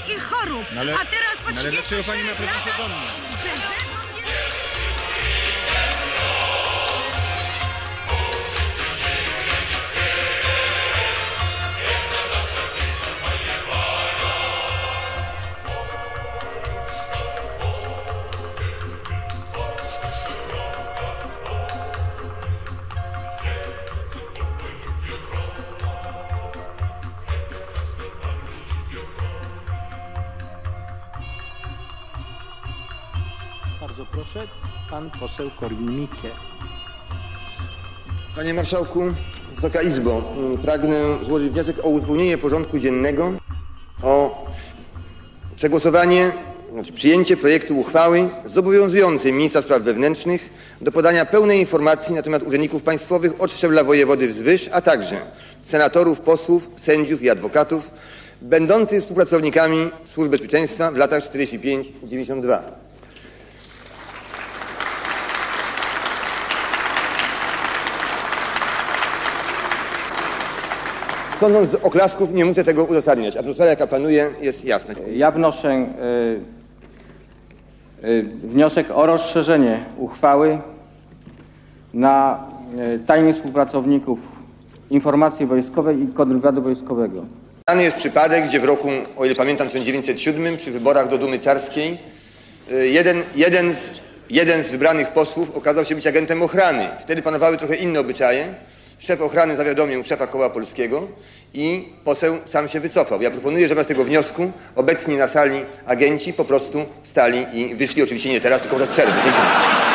ciężkich chorób. A teraz po 34 latach... Bardzo proszę, pan poseł Korwin-Mikke. Panie Marszałku, Wysoka Izbo, pragnę złożyć wniosek o uzupełnienie porządku dziennego o przegłosowanie, przyjęcie projektu uchwały zobowiązującej ministra spraw wewnętrznych do podania pełnej informacji na temat urzędników państwowych od szczebla wojewody wzwyż, a także senatorów, posłów, sędziów i adwokatów będących współpracownikami służb bezpieczeństwa w latach 45-92. Sądząc z oklasków, nie muszę tego uzasadniać. Atmosfera, jaka panuje, jest jasna. Ja wnoszę wniosek o rozszerzenie uchwały na tajnych współpracowników informacji wojskowej i kontrwywiadu wojskowego. Znany jest przypadek, gdzie w roku, o ile pamiętam, 1907 przy wyborach do Dumy Carskiej jeden z wybranych posłów okazał się być agentem ochrany. Wtedy panowały trochę inne obyczaje. Szef ochrany zawiadomił szefa Koła Polskiego i poseł sam się wycofał. Ja proponuję, żeby z tego wniosku obecni na sali agenci po prostu wstali i wyszli. Oczywiście nie teraz, tylko w przerwy. Dziękuję.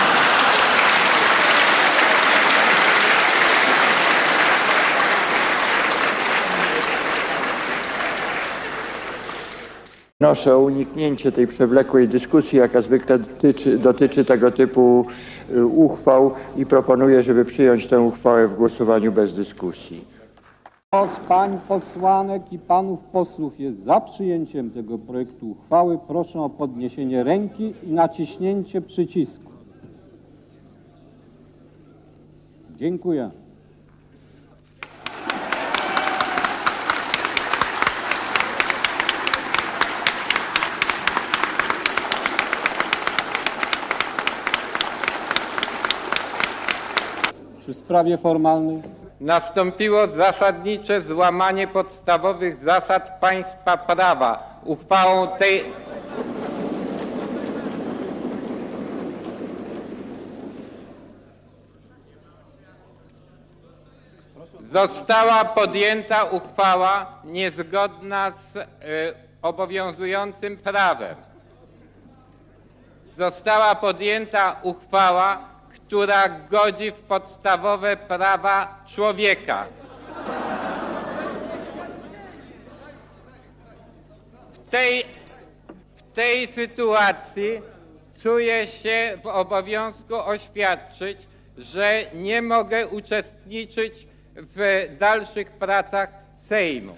Wnoszę o uniknięcie tej przewlekłej dyskusji, jaka zwykle dotyczy tego typu uchwał i proponuję, żeby przyjąć tę uchwałę w głosowaniu bez dyskusji. Kto z pań posłanek i panów posłów jest za przyjęciem tego projektu uchwały, proszę o podniesienie ręki i naciśnięcie przycisku. Dziękuję. Przy sprawie formalnej nastąpiło zasadnicze złamanie podstawowych zasad państwa prawa. Uchwałą tej została podjęta uchwała niezgodna z obowiązującym prawem. Została podjęta uchwała, która godzi w podstawowe prawa człowieka. W tej sytuacji czuję się w obowiązku oświadczyć, że nie mogę uczestniczyć w dalszych pracach Sejmu.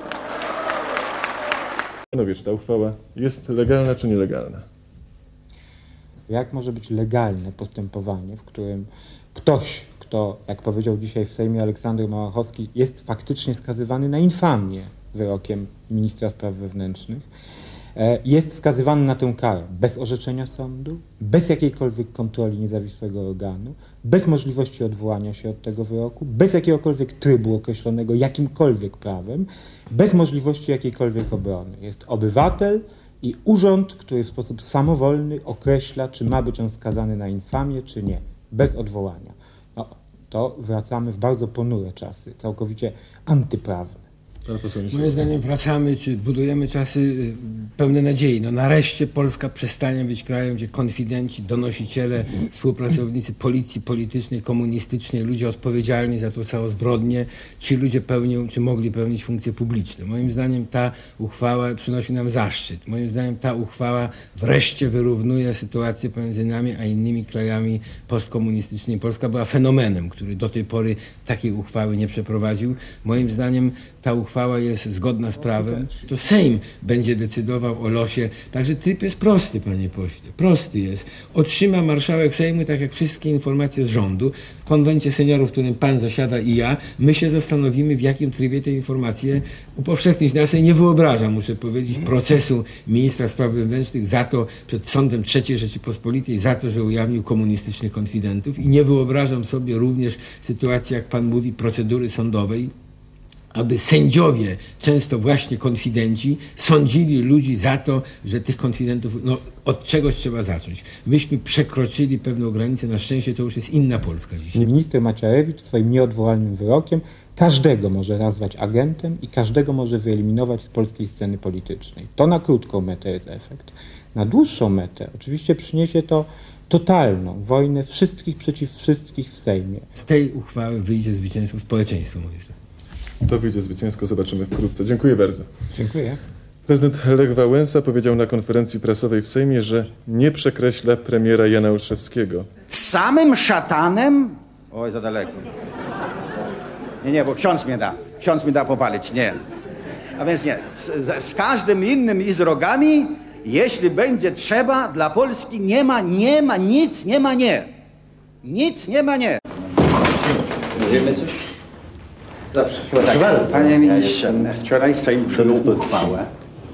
Panowie, czy ta uchwała jest legalna czy nielegalna? Jak może być legalne postępowanie, w którym ktoś, kto, jak powiedział dzisiaj w Sejmie Aleksander Małachowski, jest faktycznie skazywany na infamię wyrokiem ministra spraw wewnętrznych, jest skazywany na tę karę bez orzeczenia sądu, bez jakiejkolwiek kontroli niezawisłego organu, bez możliwości odwołania się od tego wyroku, bez jakiegokolwiek trybu określonego jakimkolwiek prawem, bez możliwości jakiejkolwiek obrony. Jest obywatel i urząd, który w sposób samowolny określa, czy ma być on skazany na infamię, czy nie, bez odwołania. No, to wracamy w bardzo ponure czasy, całkowicie antyprawne. Moim zdaniem wracamy, czy budujemy czasy pełne nadziei. No nareszcie Polska przestanie być krajem, gdzie konfidenci, donosiciele, współpracownicy policji politycznej, komunistycznej, ludzie odpowiedzialni za to całą zbrodnię, ci ludzie pełnią, czy mogli pełnić funkcje publiczne. Moim zdaniem ta uchwała przynosi nam zaszczyt. Moim zdaniem ta uchwała wreszcie wyrównuje sytuację pomiędzy nami a innymi krajami postkomunistycznymi. Polska była fenomenem, który do tej pory takiej uchwały nie przeprowadził. Moim zdaniem ta uchwała uchwała jest zgodna z prawem, to Sejm będzie decydował o losie. Także tryb jest prosty, panie pośle. Prosty jest. Otrzyma marszałek Sejmu, tak jak wszystkie informacje z rządu, w konwencie seniorów, w którym pan zasiada i ja, my się zastanowimy, w jakim trybie te informacje upowszechnić. Ja sobie nie wyobrażam, muszę powiedzieć, procesu ministra spraw wewnętrznych za to, przed sądem III Rzeczypospolitej, za to, że ujawnił komunistycznych konfidentów i nie wyobrażam sobie również sytuacji, jak pan mówi, procedury sądowej, aby sędziowie, często właśnie konfidenci, sądzili ludzi za to, że tych konfidentów, od czegoś trzeba zacząć. Myśmy przekroczyli pewną granicę, na szczęście to już jest inna Polska dzisiaj. Minister Macierewicz swoim nieodwołalnym wyrokiem każdego może nazwać agentem i każdego może wyeliminować z polskiej sceny politycznej. To na krótką metę jest efekt. Na dłuższą metę oczywiście przyniesie to totalną wojnę wszystkich przeciw wszystkich w Sejmie. Z tej uchwały wyjdzie zwycięstwo społeczeństwa, moim zdaniem. To wyjdzie zwycięsko, zobaczymy wkrótce. Dziękuję bardzo. Dziękuję. Prezydent Lech Wałęsa powiedział na konferencji prasowej w Sejmie, że nie przekreśla premiera Jana Olszewskiego. Samym szatanem? Oj, za daleko. Nie, bo ksiądz mi da popalić, nie. A więc nie, z każdym innym i z rogami, jeśli będzie trzeba, dla Polski nie ma, nic nie ma, nie. Nic nie ma, nie. Wiemy coś? Zawsze. Tak, panie ministrze, wczoraj Sejm przyjął uchwałę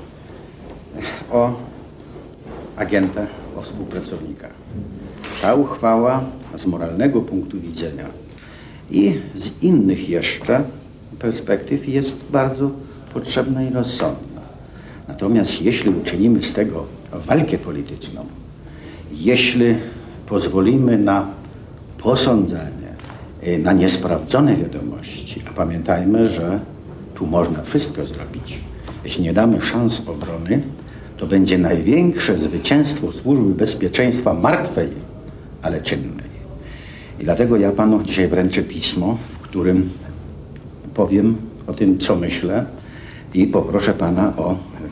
o agentach, o współpracownikach. Ta uchwała z moralnego punktu widzenia i z innych jeszcze perspektyw jest bardzo potrzebna i rozsądna. Natomiast jeśli uczynimy z tego walkę polityczną, jeśli pozwolimy na posądzanie, na niesprawdzone wiadomości, a pamiętajmy, że tu można wszystko zrobić. Jeśli nie damy szans obrony, to będzie największe zwycięstwo Służby Bezpieczeństwa martwej, ale czynnej. I dlatego ja panu dzisiaj wręczę pismo, w którym powiem o tym, co myślę i poproszę pana o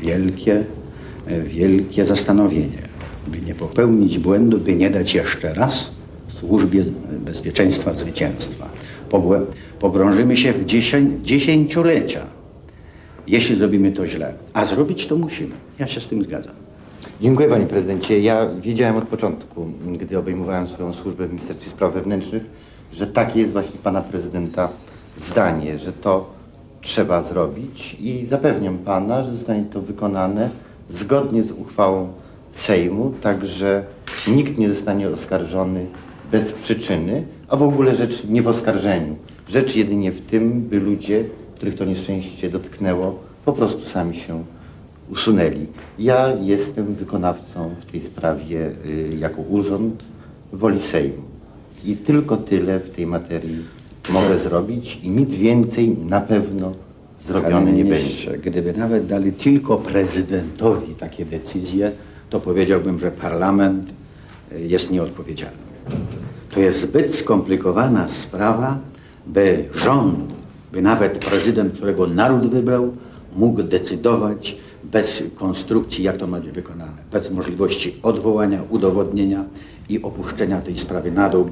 wielkie zastanowienie, by nie popełnić błędu, by nie dać jeszcze raz Służbie Bezpieczeństwa zwycięstwa. Pogrążymy się w dziesięciolecia, jeśli zrobimy to źle. A zrobić to musimy. Ja się z tym zgadzam. Dziękuję panie prezydencie. Ja wiedziałem od początku, gdy obejmowałem swoją służbę w Ministerstwie Spraw Wewnętrznych, że takie jest właśnie pana prezydenta zdanie, że to trzeba zrobić i zapewniam pana, że zostanie to wykonane zgodnie z uchwałą Sejmu, także nikt nie zostanie oskarżony bez przyczyny, a w ogóle rzecz nie w oskarżeniu. Rzecz jedynie w tym, by ludzie, których to nieszczęście dotknęło, po prostu sami się usunęli. Ja jestem wykonawcą w tej sprawie jako urząd woli Sejmu. I tylko tyle w tej materii mogę zrobić i nic więcej na pewno zrobione nie będzie. Gdyby nawet dali tylko prezydentowi takie decyzje, to powiedziałbym, że parlament jest nieodpowiedzialny. To jest zbyt skomplikowana sprawa, by rząd, by nawet prezydent, którego naród wybrał, mógł decydować bez konstrukcji, jak to ma być wykonane, bez możliwości odwołania, udowodnienia i opuszczenia tej sprawy na dół,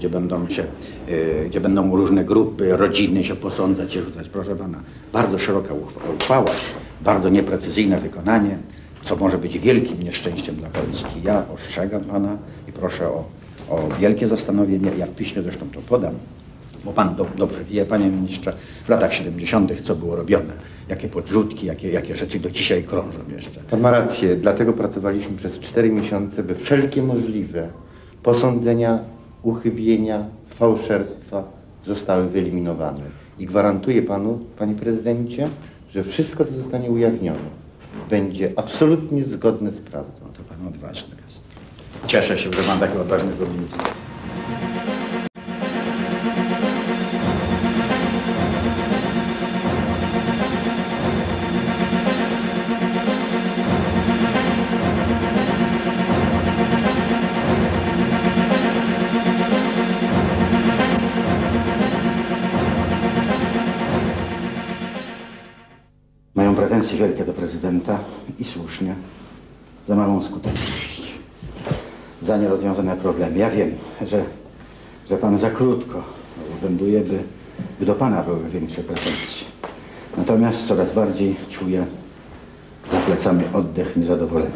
gdzie będą różne grupy, rodziny się posądzać i rzucać. Proszę pana, bardzo szeroka uchwała, bardzo nieprecyzyjne wykonanie, co może być wielkim nieszczęściem dla Polski. Ja ostrzegam pana i proszę o wielkie zastanowienie. Ja w piśmie zresztą to podam, bo pan dobrze wie, panie ministrze, w latach 70. co było robione, jakie podrzutki, jakie rzeczy do dzisiaj krążą jeszcze. Pan ma rację, dlatego pracowaliśmy przez 4 miesiące, by wszelkie możliwe posądzenia, uchybienia, fałszerstwa zostały wyeliminowane. I gwarantuję panu, panie prezydencie, że wszystko, co zostanie ujawnione, będzie absolutnie zgodne z prawdą. No to pan odważny jest. Cieszę się, że mam takiego odważnego ministra. Mają pretensje wielkie do prezydenta i słusznie, za małą skuteczność, za nierozwiązane problemy. Ja wiem, że pan za krótko urzęduje, by do pana były większe pretensje. Natomiast coraz bardziej czuję za plecami oddech niezadowolenia.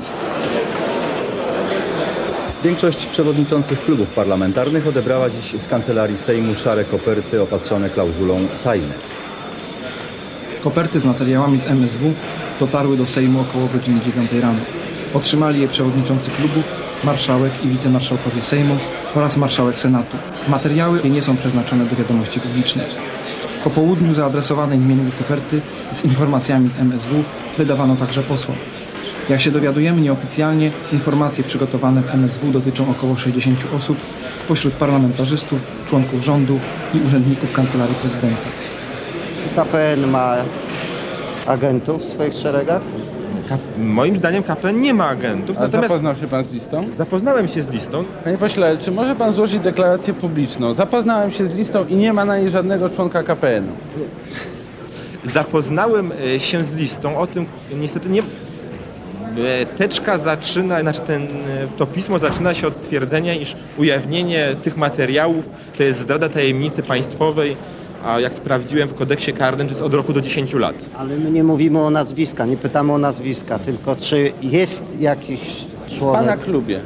Większość przewodniczących klubów parlamentarnych odebrała dziś z kancelarii Sejmu szare koperty opatrzone klauzulą tajne. Koperty z materiałami z MSW dotarły do Sejmu około godziny 9 rano. Otrzymali je przewodniczący klubów, marszałek i wicemarszałkowie Sejmu oraz marszałek Senatu. Materiały nie są przeznaczone do wiadomości publicznej. Po południu zaadresowane imiennie koperty z informacjami z MSW wydawano także posłom. Jak się dowiadujemy nieoficjalnie, informacje przygotowane w MSW dotyczą około 60 osób spośród parlamentarzystów, członków rządu i urzędników Kancelarii Prezydenta. KPN ma agentów w swoich szeregach? Moim zdaniem KPN nie ma agentów. Natomiast zapoznał się pan z listą? Zapoznałem się z listą. Panie pośle, czy może pan złożyć deklarację publiczną? Zapoznałem się z listą i nie ma na niej żadnego członka KPN-u. Zapoznałem się z listą, o tym niestety nie... Teczka zaczyna, to pismo zaczyna się od stwierdzenia, iż ujawnienie tych materiałów to jest zdrada tajemnicy państwowej, a jak sprawdziłem w kodeksie karnym, to jest od roku do 10 lat. Ale my nie mówimy o nazwiska, nie pytamy o nazwiska, tylko czy jest jakiś człowiek... W pana klubie.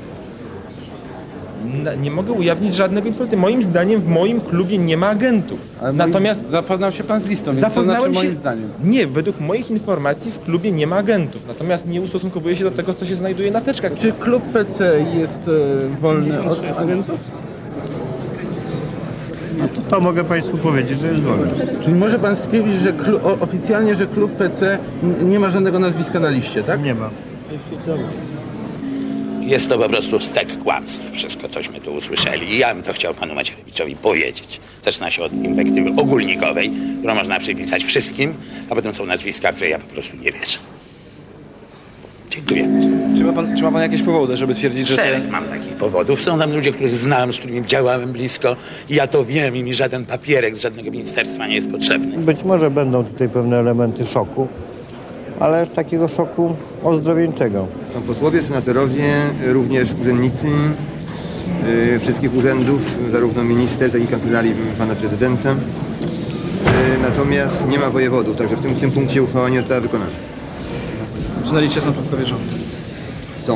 Nie mogę ujawnić żadnego informacji. Moim zdaniem w moim klubie nie ma agentów. Ale natomiast zapoznał się pan z listą, więc to znaczy moim zdaniem. Nie, według moich informacji w klubie nie ma agentów. Natomiast nie ustosunkowuję się do tego, co się znajduje na teczkach. Czy klub PC jest wolny od agentów? No to mogę państwu powiedzieć, że jest wolny. Czyli może pan stwierdzić, że oficjalnie, że klub PC nie ma żadnego nazwiska na liście, tak? Nie ma. Jest to po prostu stek kłamstw, wszystko cośmy tu usłyszeli. I ja bym to chciał panu Macierewiczowi powiedzieć. Zaczyna się od inwektywy ogólnikowej, którą można przypisać wszystkim, a potem są nazwiska, w które ja po prostu nie wierzę. Dziękuję. Czy ma pan jakieś powody, żeby twierdzić, że... Szereg mam takich powodów. Są tam ludzie, których znam, z którymi działałem blisko i ja to wiem i mi żaden papierek z żadnego ministerstwa nie jest potrzebny. Być może będą tutaj pewne elementy szoku, ale takiego szoku ozdrowieńczego. Są posłowie, senatorowie, również urzędnicy wszystkich urzędów, zarówno ministerstw, jak i kancelarii pana prezydenta. Natomiast nie ma wojewodów, także w tym punkcie uchwała nie została wykonana. Czy na liście są członkowie rządu? Są.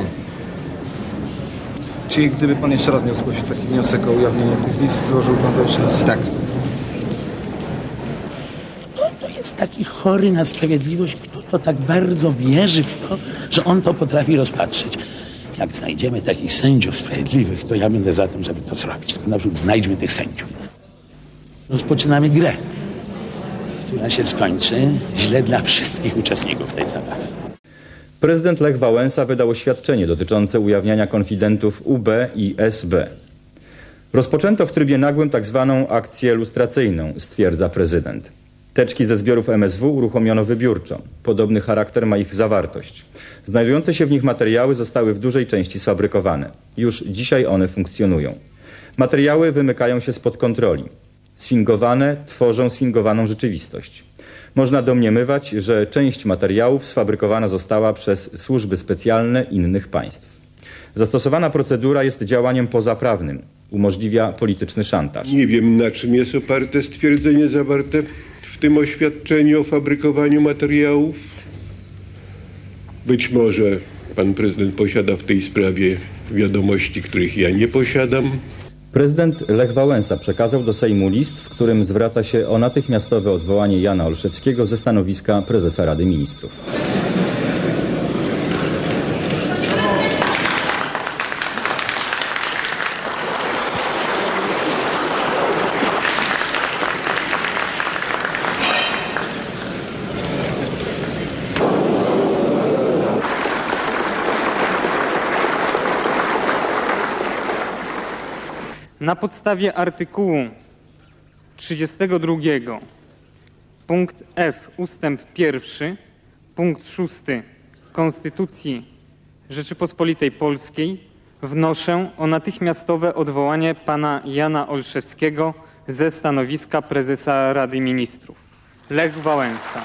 Czyli gdyby pan jeszcze raz miał zgłosić taki wniosek o ujawnienie tych list, złożył pan go jeszcze raz? Tak. Kto to jest taki chory na sprawiedliwość, kto to tak bardzo wierzy w to, że on to potrafi rozpatrzyć? Jak znajdziemy takich sędziów sprawiedliwych, to ja będę za tym, żeby to zrobić. Tylko na przykład znajdźmy tych sędziów. Rozpoczynamy grę, która się skończy źle dla wszystkich uczestników tej zabawy. Prezydent Lech Wałęsa wydał oświadczenie dotyczące ujawniania konfidentów UB i SB. Rozpoczęto w trybie nagłym tak zwaną akcję lustracyjną, stwierdza prezydent. Teczki ze zbiorów MSW uruchomiono wybiórczo. Podobny charakter ma ich zawartość. Znajdujące się w nich materiały zostały w dużej części sfabrykowane. Już dzisiaj one funkcjonują. Materiały wymykają się spod kontroli. Sfingowane tworzą sfingowaną rzeczywistość. Można domniemywać, że część materiałów sfabrykowana została przez służby specjalne innych państw. Zastosowana procedura jest działaniem pozaprawnym. Umożliwia polityczny szantaż. Nie wiem, na czym jest oparte stwierdzenie zawarte w tym oświadczeniu o fabrykowaniu materiałów. Być może pan prezydent posiada w tej sprawie wiadomości, których ja nie posiadam. Prezydent Lech Wałęsa przekazał do Sejmu list, w którym zwraca się o natychmiastowe odwołanie Jana Olszewskiego ze stanowiska prezesa Rady Ministrów. Na podstawie artykułu 32 punkt F ustęp 1 punkt 6 Konstytucji Rzeczypospolitej Polskiej wnoszę o natychmiastowe odwołanie pana Jana Olszewskiego ze stanowiska prezesa Rady Ministrów. Lech Wałęsa.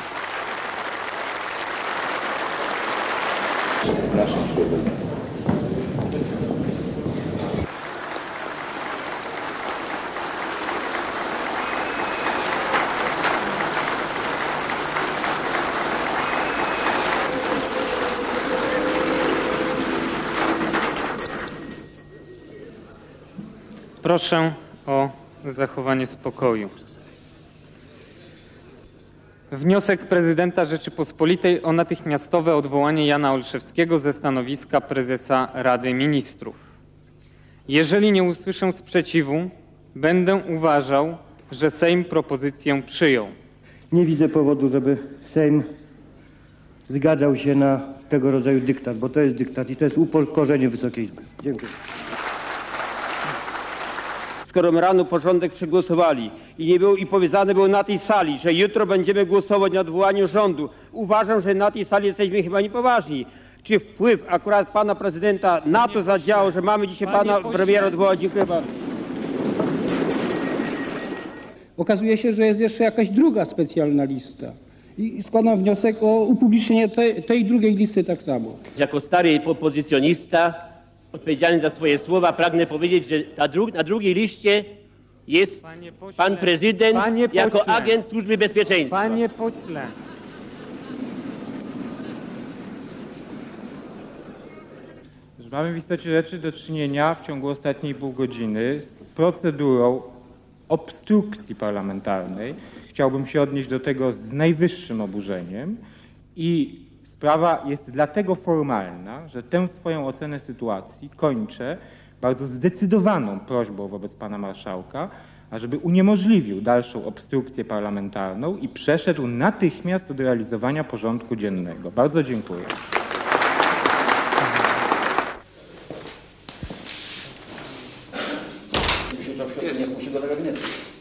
Proszę o zachowanie spokoju. Wniosek prezydenta Rzeczypospolitej o natychmiastowe odwołanie Jana Olszewskiego ze stanowiska prezesa Rady Ministrów. Jeżeli nie usłyszę sprzeciwu, będę uważał, że Sejm propozycję przyjął. Nie widzę powodu, żeby Sejm zgadzał się na tego rodzaju dyktat, bo to jest dyktat i to jest upokorzenie Wysokiej Izby. Dziękuję. Skoro rano porządek przegłosowali i powiedziane było na tej sali, że jutro będziemy głosować nad odwołaniem rządu, uważam, że na tej sali jesteśmy chyba niepoważni. Czy wpływ akurat pana prezydenta na to zadziałał, że mamy dzisiaj pana premiera odwołać? Dziękuję bardzo. Okazuje się, że jest jeszcze jakaś druga specjalna lista. I składam wniosek o upublicznienie tej drugiej listy tak samo. Jako stary opozycjonista odpowiedzialny za swoje słowa pragnę powiedzieć, że na drugiej liście jest pan prezydent jako agent Służby Bezpieczeństwa. Panie pośle. Mamy w istocie rzeczy do czynienia w ciągu ostatniej pół godziny z procedurą obstrukcji parlamentarnej. Chciałbym się odnieść do tego z najwyższym oburzeniem i sprawa jest dlatego formalna, że tę swoją ocenę sytuacji kończę bardzo zdecydowaną prośbą wobec pana marszałka, ażeby uniemożliwił dalszą obstrukcję parlamentarną i przeszedł natychmiast do realizowania porządku dziennego. Bardzo dziękuję. Musi go do gabinetu.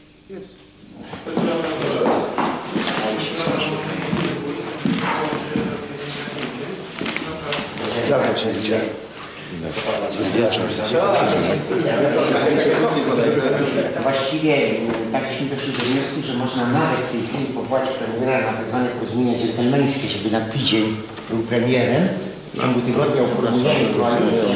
Właściwie takśmy doszli do wniosku, że można nawet w tej chwili powołać premiera na tak zwane porozumienie dżentelmeńskie, żeby na tydzień był premierem. W ciągu tygodnia uformujemy koalicję.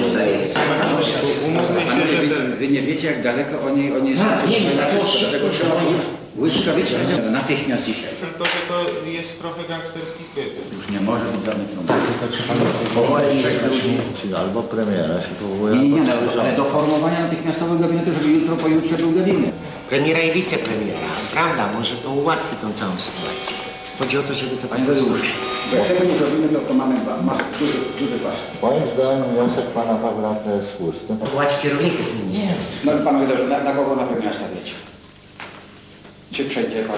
Wy nie wiecie, jak daleko oni wiemy, łyżka, wiecie, natychmiast dzisiaj. Tylko, że to jest trochę gangsterski krytyk. Już nie może być żadnych problemów. Tak, tylko trzeba powołać 6 ludzi. Albo premiera się powołuje. Nie, ale do formowania natychmiastowego gabinetu, żeby jutro, pojutrze był gabinet. Premiera i wicepremiera. Prawda, może to ułatwi tą całą sytuację. Chodzi o to, żeby to... Panie Tadeuszu, jak tego nie zrobimy, to mamy duży wasz. Moim zdaniem wniosek pana Pawła to jest słuszny. Powołać kierowników ministerstw. No panowie, na kogo na pewno stawiacie? Czy przejdzie pan?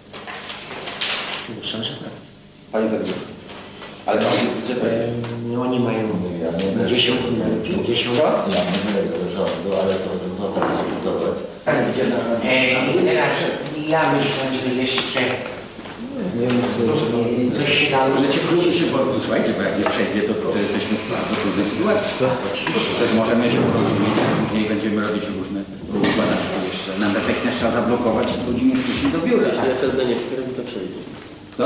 Muszę, że tak. Panie Tadeuszu, ale pan no oni mają 50 minut, 50. Co? Ja nie mówię do rządu, ale to można dyskutować. I teraz ja myślę, że jeszcze coś się dało. Możecie wrócić, bo słuchajcie, bo jak nie przejdzie, to jesteśmy w bardzo trudnej sytuacji. Też możemy się porozumieć, później będziemy robić różne układania jeszcze. Nam natychmiast trzeba zablokować i ludzi nie wpuścić do biura. Jeśli SLD nie wspiera, to przejdzie. Co?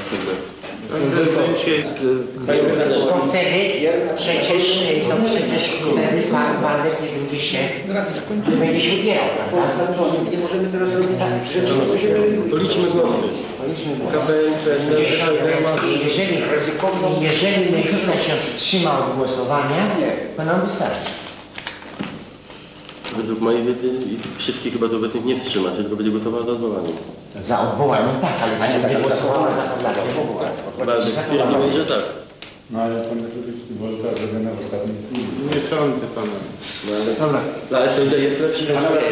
To wtedy przecież wtedy pan Waldek nie będzie się ubierał, prawda? Nie możemy teraz robić rzeczy, co się Policzmy głosy. Jeżeli lewica się wstrzyma od głosowania, to nam wystarczy. Według mojej wiedzy wszystkich chyba do obecnych nie wstrzyma, tylko będzie głosowała za odwołaniem. Za odwołaniem tak, ale czy będzie głosowała za podlaniem w ogóle? Twierdzimy, że tak. No ale to metodyczny wolta zrobiona w ostatniej chwili. Nie sądzę pana. No ale dobra. Dla SLD jest lepszy.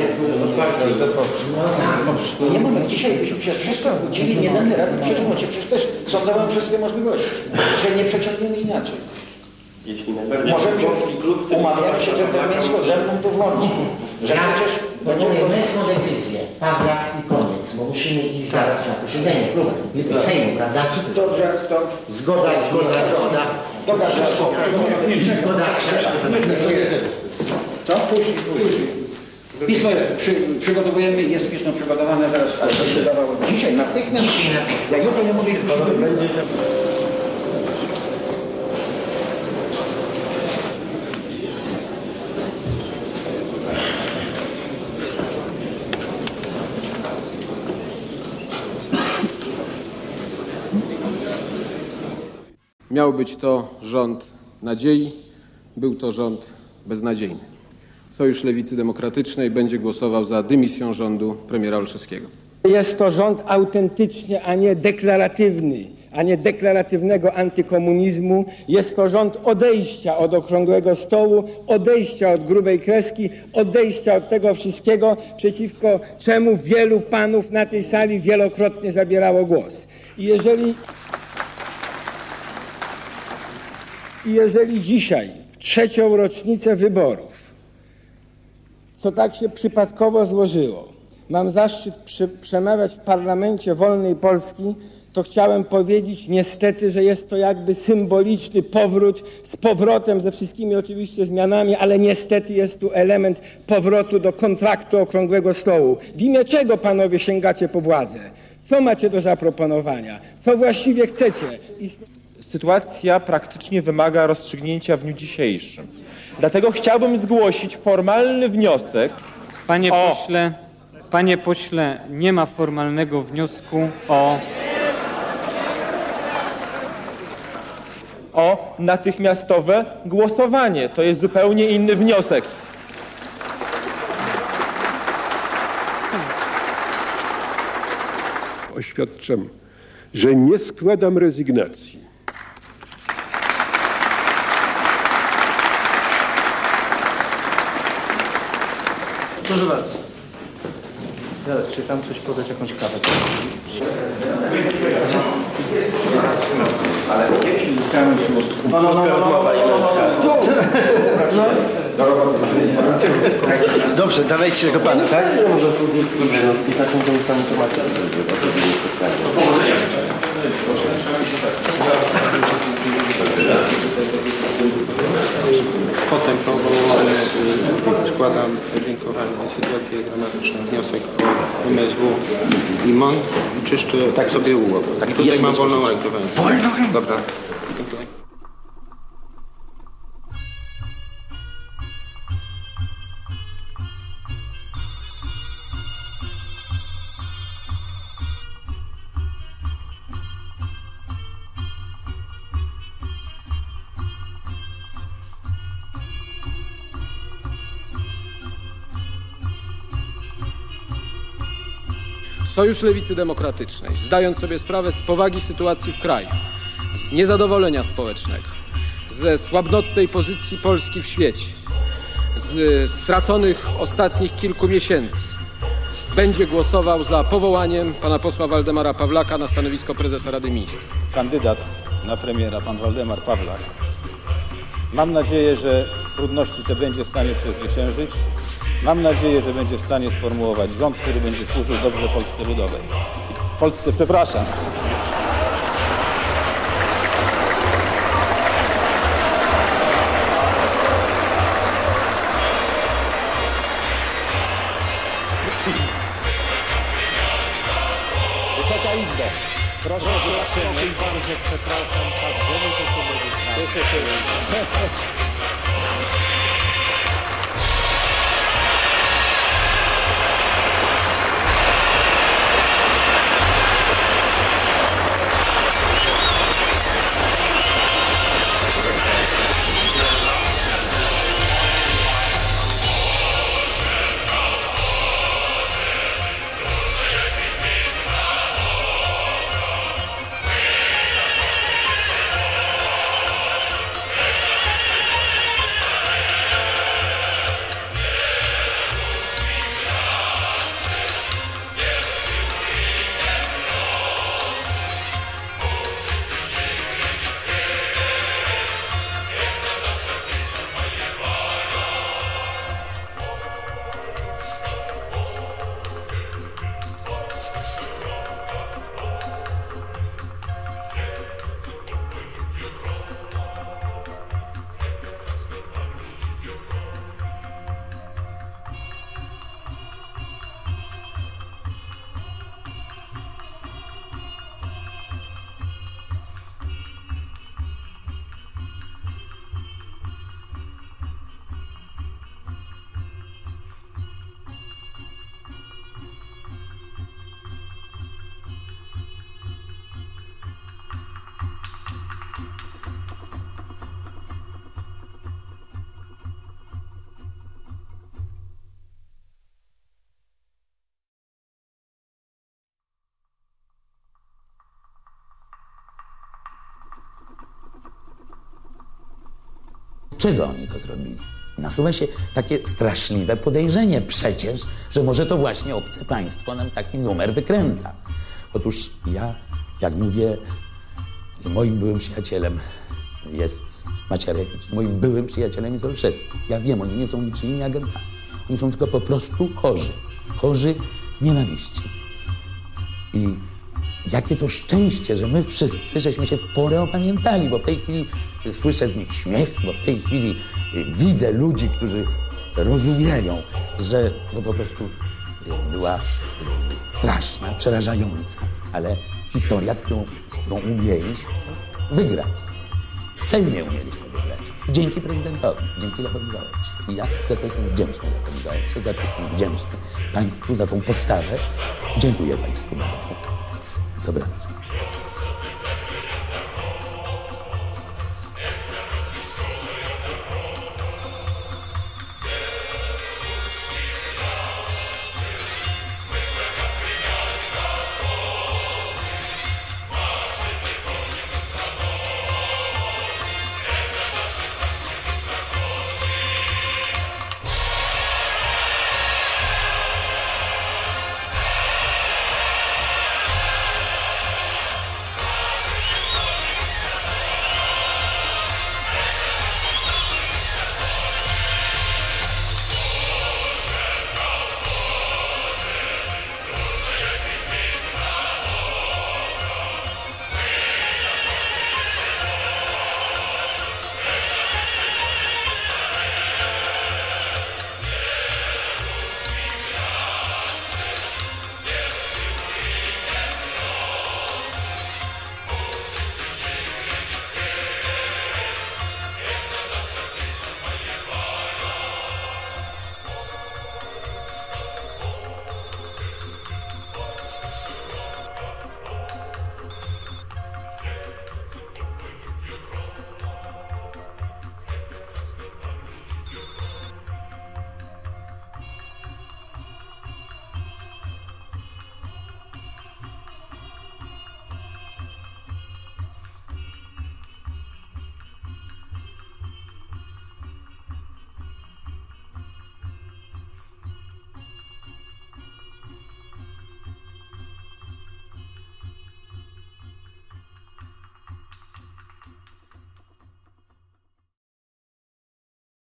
Nie mamy dzisiaj, byśmy się wszystko budzili, nie damy rady przeciągnąć. Przecież też sądowałem wszystkie możliwości, że nie przeciągniemy inaczej. Jeśli najbardziej możemy umawiamy się dżentelmeńsko ze mną to włączyć. Że przecież będziemy męską decyzję, Pawlak i koniec, bo musimy iść zaraz na posiedzenie klubu Sejmu, prawda? Dobrze, to... Zgoda. Dobra, zgoda. Co? Później. Pismo jest, przygotowujemy, jest pismo przygotowane teraz, ale to się dawało dzisiaj, natychmiast. Ja jutro nie mogę ich przygotować. Miał być to rząd nadziei, był to rząd beznadziejny. Sojusz Lewicy Demokratycznej będzie głosował za dymisją rządu premiera Olszewskiego. Jest to rząd autentycznie, a nie deklaratywny, a nie deklaratywnego antykomunizmu. Jest to rząd odejścia od okrągłego stołu, odejścia od grubej kreski, odejścia od tego wszystkiego, przeciwko czemu wielu panów na tej sali wielokrotnie zabierało głos. I jeżeli dzisiaj, w 3. rocznicę wyborów, co tak się przypadkowo złożyło, mam zaszczyt przemawiać w parlamencie wolnej Polski, to chciałem powiedzieć niestety, że jest to jakby symboliczny powrót, z powrotem ze wszystkimi oczywiście zmianami, ale niestety jest tu element powrotu do kontraktu okrągłego stołu. W imię czego panowie sięgacie po władzę? Co macie do zaproponowania? Co właściwie chcecie? Sytuacja praktycznie wymaga rozstrzygnięcia w dniu dzisiejszym. Dlatego chciałbym zgłosić formalny wniosek Panie pośle, nie ma formalnego wniosku o natychmiastowe głosowanie. To jest zupełnie inny wniosek. Oświadczam, że nie składam rezygnacji. Proszę bardzo. Zaraz, czy tam coś podać, jakąś kawę? Ale jeśli uzyskamy się Dobrze, dawajcie tego pana, tak? I taką tą informację. Potem po ogłoszeniu składam dziękowanie sytuację gramatyczną, wniosek o MSW i MON i czyszczę sobie ułok. I tutaj mam wolną rękę. Wolną rękę? Dobra. Dziękuję. Sojusz Lewicy Demokratycznej, zdając sobie sprawę z powagi sytuacji w kraju, z niezadowolenia społecznego, ze słabnącej pozycji Polski w świecie, z straconych ostatnich kilku miesięcy, będzie głosował za powołaniem pana posła Waldemara Pawlaka na stanowisko prezesa Rady Ministrów. Kandydat na premiera, pan Waldemar Pawlak. Mam nadzieję, że trudności te będzie w stanie przezwyciężyć. Mam nadzieję, że będzie w stanie sformułować rząd, który będzie służył dobrze Polsce Ludowej. Polsce, przepraszam. Wysoka Izbo, proszę o wybaczenie. Bardzo przepraszam, tak, żeby to powiedzieć. Dlaczego oni to zrobili? Nasuwa się takie straszliwe podejrzenie przecież, że może to właśnie obce państwo nam taki numer wykręca. Otóż ja, jak mówię, moim byłym przyjacielem jest Macierewicz, moim byłym przyjacielem jest Olszewski. Ja wiem, oni nie są niczyimi agentami. Oni są tylko po prostu chorzy. Chorzy z nienawiści. I jakie to szczęście, że my wszyscy żeśmy się w porę opamiętali, bo w tej chwili słyszę z nich śmiech, bo w tej chwili widzę ludzi, którzy rozumieją, że to po prostu była straszna, przerażająca, ale historia, z którą umieliśmy wygrać. W Sejmie umieliśmy wygrać. Dzięki prezydentowi, dzięki Lechowi Wałęsie. I ja za to jestem wdzięczny Lechowi Wałęsie, za to jestem wdzięczny Państwu za tą postawę. Dziękuję Państwu bardzo. Dobranoc.